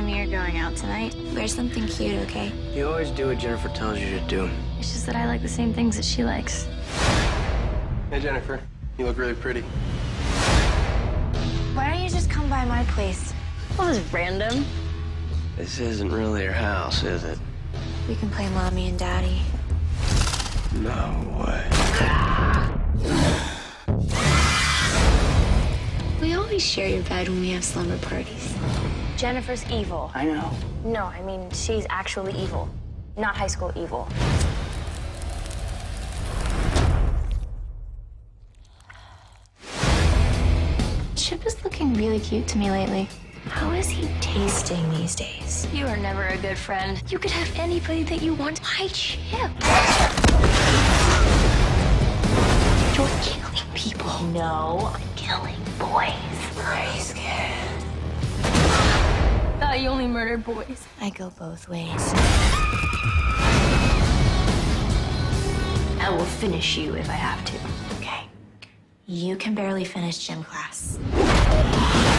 and me are going out tonight. Wear something cute, okay? You always do what Jennifer tells you to do. It's just that I like the same things that she likes. Hey, Jennifer. You look really pretty. Why don't you just come by my place? Well, this is random. This isn't really your house, is it? We can play mommy and daddy. No way. We always share your bed when we have slumber parties. Jennifer's evil. I know. No, I mean, she's actually evil. Not high school evil. Chip is looking really cute to me lately. How is he tasting these days? You are never a good friend. You could have anybody that you want. Why Chip? You're killing people. No, I'm killing boys. Are you scared? Thought you only murdered boys. I go both ways. I will finish you if I have to. Okay. You can barely finish gym class.